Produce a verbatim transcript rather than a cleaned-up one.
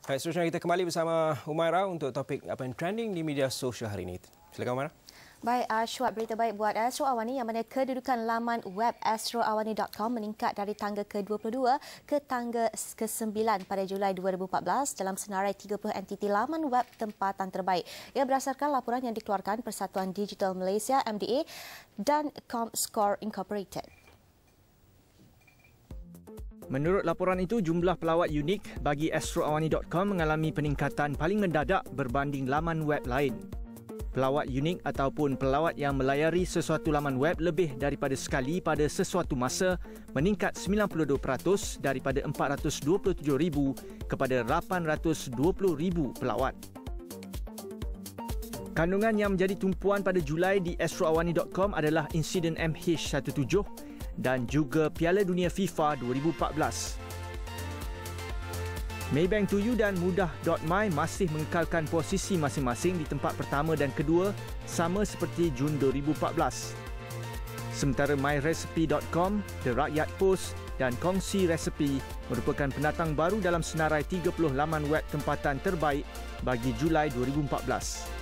Baik, seterusnya kita kembali bersama Umaira untuk topik apa yang trending di media sosial hari ini. Silakan Umaira. Baik, Ashwat, berita baik buat Astro Awani yang mana kedudukan laman web astro awani dot com meningkat dari tangga ke dua puluh dua ke tangga ke sembilan pada Julai dua ribu empat belas dalam senarai tiga puluh entiti laman web tempatan terbaik. Ia berdasarkan laporan yang dikeluarkan Persatuan Digital Malaysia M D A dan Comscore Incorporated. Menurut laporan itu, jumlah pelawat unik bagi astro awani dot com mengalami peningkatan paling mendadak berbanding laman web lain. Pelawat unik ataupun pelawat yang melayari sesuatu laman web lebih daripada sekali pada sesuatu masa meningkat sembilan puluh dua peratus daripada empat ratus dua puluh tujuh ribu kepada lapan ratus dua puluh ribu pelawat. Kandungan yang menjadi tumpuan pada Julai di astro awani dot com adalah insiden M H tujuh belas dan juga Piala Dunia FIFA dua ribu empat belas. Maybank dua U dan mudah dot my masih mengekalkan posisi masing-masing di tempat pertama dan kedua sama seperti Jun dua ribu empat belas. Sementara my recipe dot com, The Rakyat Post dan Kongsi Resepi merupakan pendatang baru dalam senarai tiga puluh laman web tempatan terbaik bagi Julai dua ribu empat belas.